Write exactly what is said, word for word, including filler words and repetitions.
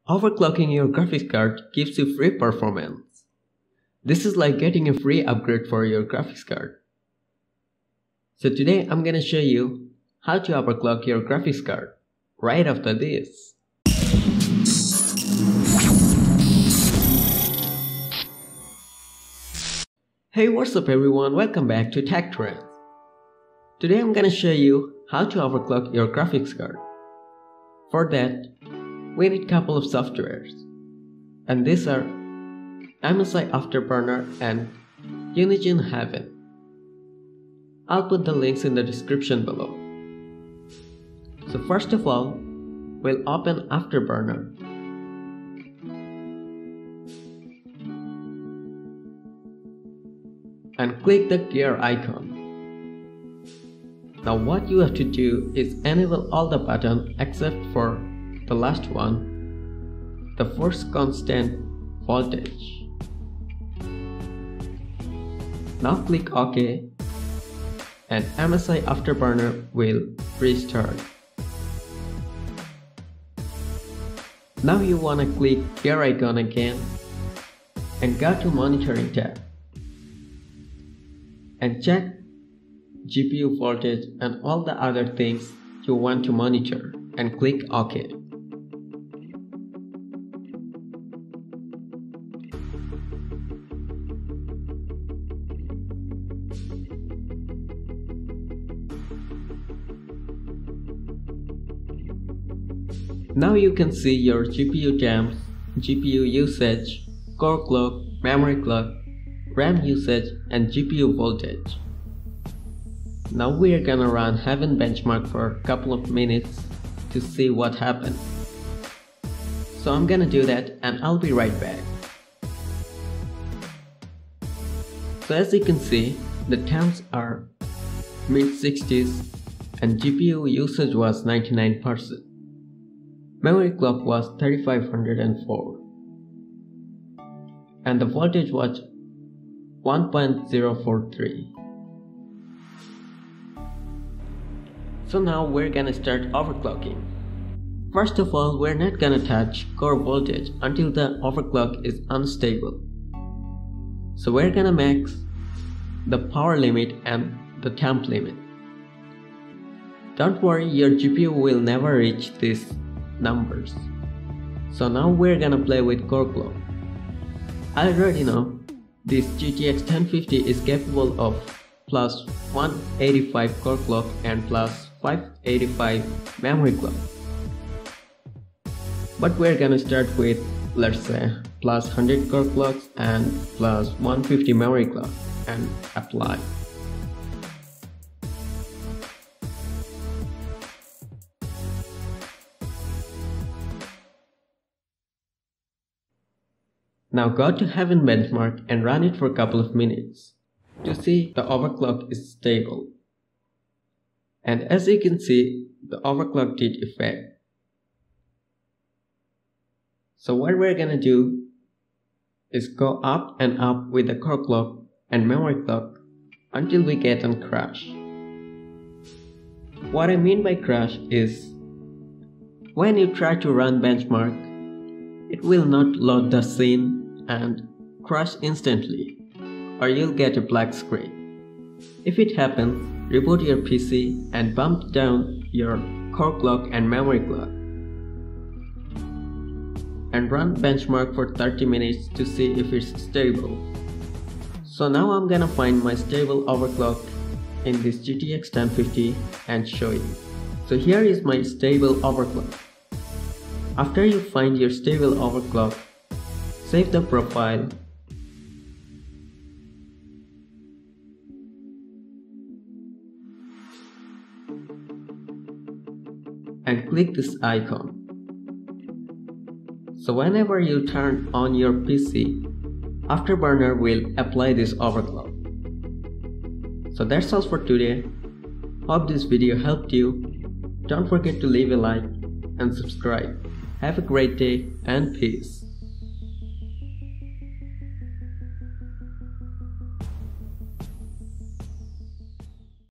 Overclocking your graphics card gives you free performance. This is like getting a free upgrade for your graphics card. So today I'm gonna show you how to overclock your graphics card right after this. Hey, what's up everyone, welcome back to Tech Trends. Today I'm gonna show you how to overclock your graphics card. For that, we need a couple of softwares, and these are Msi Afterburner and Untitled Chapter. I'll put the links in the description below. So first of all, we'll open Afterburner. And click the gear icon. Now what you have to do is enable all the buttons except for the last one, the force constant voltage. Now click OK and Msi Afterburner will restart. Now you wanna click gear icon again and go to monitoring tab and check G P U voltage and all the other things you want to monitor and click OK. Now you can see your G P U temps, G P U usage, core clock, memory clock, RAM usage and G P U voltage. Now we are gonna run Heaven benchmark for a couple of minutes to see what happened. So I'm gonna do that and I'll be right back. So as you can see, the temps are mid sixties and G P U usage was ninety-nine percent. Memory clock was thirty-five hundred four and the voltage was one point zero four three. So now we're gonna start overclocking. First of all, we're not gonna touch core voltage until the overclock is unstable. So we're gonna max the power limit and the temp limit. Don't worry, your G P U will never reach these numbers. So now we're gonna play with core clock. I already know this G T X ten fifty is capable of plus one eighty-five core clock and plus five eighty-five memory clock. But we're gonna start with, let's say, plus one hundred core clocks and plus one fifty memory clock and apply. Now go to Heaven benchmark and run it for a couple of minutes to see the overclock is stable. And as you can see, the overclock did effect. So what we're gonna do is go up and up with the core clock and memory clock until we get a crash. What I mean by crash is when you try to run benchmark, it will not load the scene and crash instantly, or you'll get a black screen. If it happens, reboot your P C and bump down your core clock and memory clock and run benchmark for thirty minutes to see if it's stable. So now I'm gonna find my stable overclock in this G T X ten fifty and show you. So here is my stable overclock. After you find your stable overclock, save the profile and click this icon. So whenever you turn on your P C, Afterburner will apply this overclock. So that's all for today. Hope this video helped you. Don't forget to leave a like and subscribe. Have a great day and peace.